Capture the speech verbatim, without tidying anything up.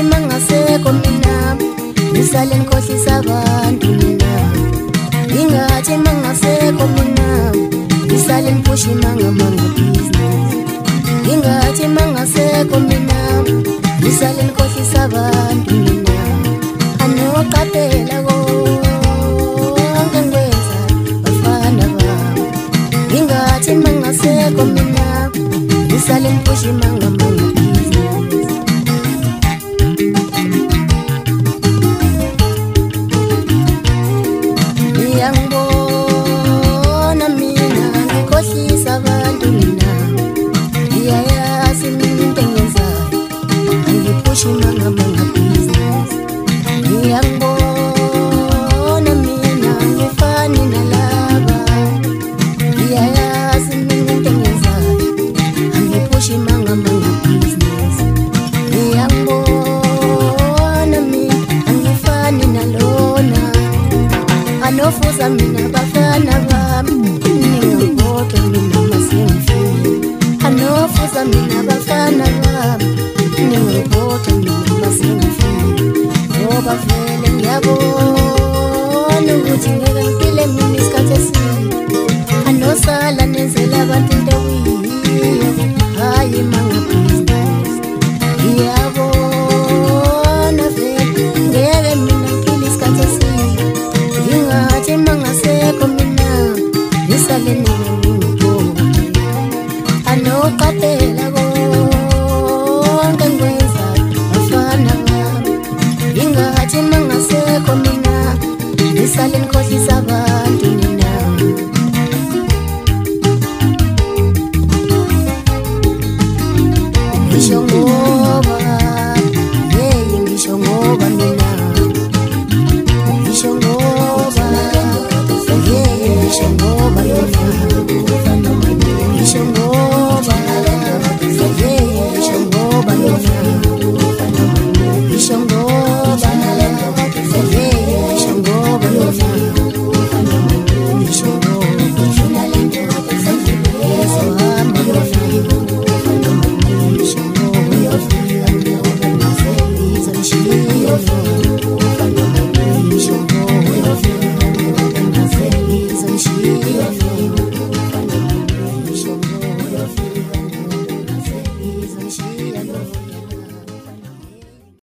Ingathi mangasekho mina ngisale ngikhohlisa abantu mina. Ingathi mangasekho mina ngisale ngiphusha imanga business. Ingathi mangasekho mina ngisale ngikhohlisa abantu mina. Anoqaphela konke ngikwenza bafana bami. Ingathi mangasekho mina ngisale ngiphusha imanga ngiyangibona mina ngikhohlisa abantu mina. Ngiyayazi mina into engenzayo angiphushi imanga business. Ngiyangibona mina ngifani nalaba. Ngiyayazi mina into engenzayo angiphushi imanga business. Ngiyangibona mina angifani nalona. Anofuza mina bafana bami ningabodwa mina masengifile. Anofuza mina bafana bami ningabodwa mina masengifile. Ngoba vele ngiyabona ukuthi ngeke ngiphile mina isikhathi eside. Anosala nenzela abantu into eyiyo hayi imanga business. Ngiyabona vele ngeke mina ngiphile isikhathi eside. Ingathi mangasekho mina ngisale ningibona. Anoqaphela konke ngikwenzayo bafana bami. Ingathi mangasekho mina ngisale ngikhohlisa abantu mina. Ngisho ngoba, yeah, ngisho ngoba mina